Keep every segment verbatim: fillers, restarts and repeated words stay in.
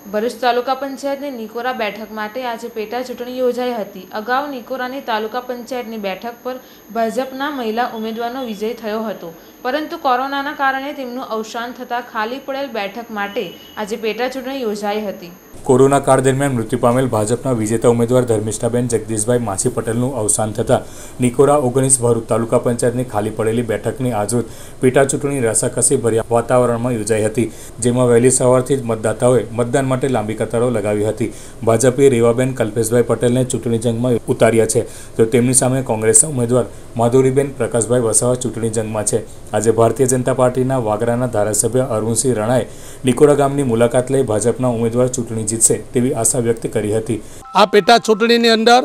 ભરૂચ તાલુકા પંચાયતની નિકોરા બેઠક માટે આજે પેટા ચૂંટણી યોજાઈ હતી। અગાઉ નિકોરાની તાલુકા પંચાયતની બેઠક પર ભાજપના મહિલા ઉમેદવારનો વિજય થયો હતો, પરંતુ કોરોનાના કારણે તેમનું અવસાન થતાં ખાલી પડેલ બેઠક માટે આજે પેટા ચૂંટણી યોજાઈ હતી। કોરોના કાળ દરમિયાન મૃત્યુ પામેલ ભાજપના વિજેતા ઉમેદવાર ધર્મિષ્ઠાબેન જગદીશભાઈ માછી પટેલનું અવસાન થતાં નિકોરા ઓગણીસ ભરૂચ તાલુકા પંચાયતની ખાલી પડેલી બેઠકની આજરોજ પેટા ચૂંટણી રસાકસી ભર્યા વાતાવરણમાં યોજાઈ હતી, જેમાં વહેલી સવારથી જ મતદાતાઓએ મતદાન માટે લાંબી કતારો લગાવી હતી। ભાજપે રેવાબેન કલ્પેશભાઈ પટેલને ચૂંટણી જંગમાં ઉતાર્યા છે, તો તેમની સામે કોંગ્રેસના ઉમેદવાર માધુરીબેન પ્રકાશભાઈ વસાવા ચૂંટણી જંગમાં છે। આજે ભારતીય જનતા પાર્ટીના વાગરાના ધારાસભ્ય અરુણસિંહ રાણાએ નિકોરા ગામની મુલાકાત લઈ ભાજપના ઉમેદવાર ચૂંટણી જીતશે તેવી આશા વ્યક્ત કરી હતી। આ પેટા ચૂંટણીની અંદર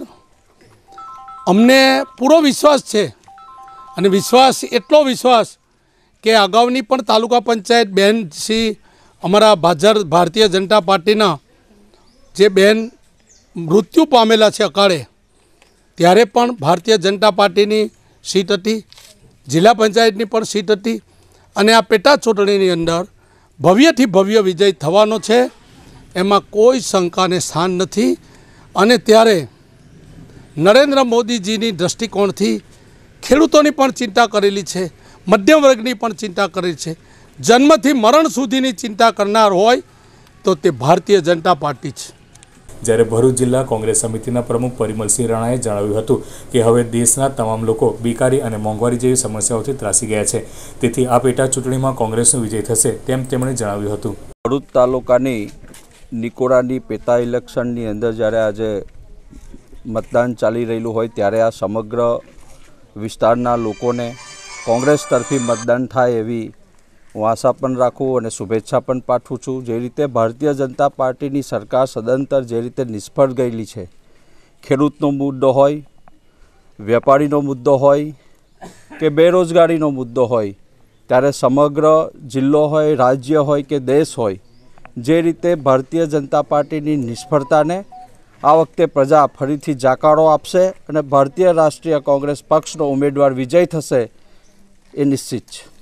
અમને પૂરો વિશ્વાસ છે, અને વિશ્વાસ એટલો વિશ્વાસ કે અગાઉની પણ તાલુકા પંચાયત બેન શ્રી અમારા ભાજપ ભારતીય જનતા પાર્ટીના જે બેન મૃત્યુ પામેલા છે અકાળે, ત્યારે પણ ભારતીય જનતા પાર્ટીની સીટ હતી, જિલ્લા પંચાયતની પણ સીટ હતી, અને આ પેટા ચૂંટણીની અંદર ભવ્યથી ભવ્ય વિજય થવાનો છે, એમાં કોઈ શંકાને સ્થાન નથી। અને ત્યારે નરેન્દ્ર મોદીજીની દૃષ્ટિકોણથી ખેડૂતોની પણ ચિંતા કરેલી છે, મધ્યમ વર્ગની પણ ચિંતા કરેલી છે, જન્મથી મરણ સુધીની ચિંતા કરનાર હોય તો તે ભારતીય જનતા પાર્ટી છે। જ્યારે ભરૂચ જિલ્લા કોંગ્રેસ સમિતિના પ્રમુખ પરિમલસિંહ રાણાએ જણાવ્યું હતું કે હવે દેશના તમામ લોકો બેકારી અને મોંઘવારી જેવી સમસ્યાઓથી ત્રાસી ગયા છે, તેથી આ પેટા ચૂંટણીમાં કોંગ્રેસનો વિજય થશે તેમ તેમણે જણાવ્યું હતું। ભરૂચ તાલુકાની નિકોરાની પેટા ઇલેક્શનની અંદર જ્યારે આજે મતદાન ચાલી રહેલું હોય ત્યારે આ સમગ્ર વિસ્તારના લોકોને કોંગ્રેસ તરફી મતદાન થાય એવી હું આશા પણ રાખું અને શુભેચ્છા પણ પાઠવું છું। જે રીતે ભારતીય જનતા પાર્ટીની સરકાર સદંતર જે રીતે નિષ્ફળ ગયેલી છે, ખેડૂતનો મુદ્દો હોય, વેપારીનો મુદ્દો હોય કે બેરોજગારીનો મુદ્દો હોય, ત્યારે સમગ્ર જિલ્લો હોય, રાજ્ય હોય કે દેશ હોય, જે રીતે ભારતીય જનતા પાર્ટીની નિષ્ફળતાને આ વખતે પ્રજા ફરીથી જાકારો આપશે અને ભારતીય રાષ્ટ્રીય કોંગ્રેસ પક્ષનો ઉમેદવાર વિજય થશે એ નિશ્ચિત છે।